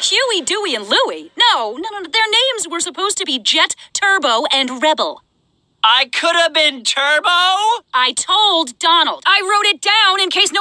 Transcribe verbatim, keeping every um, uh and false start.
Huey, Dewey, and Louie? No, no, no, their names were supposed to be Jet, Turbo, and Rebel. I could have been Turbo? I told Donald. I wrote it down in case